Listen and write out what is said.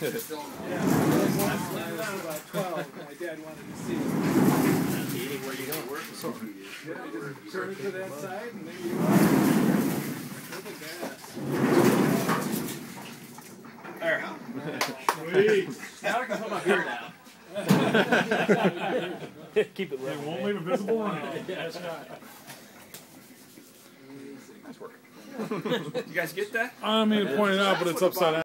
about 12. My dad wanted to see it. Where you going to work? Yeah, just turn it to that side and then you are. Look at that. There. Sweet. Now I can put my beard out. Keep it level. It won't leave it visible. That's right. Nice work. You guys get that? I mean, point it out, but it's upside down.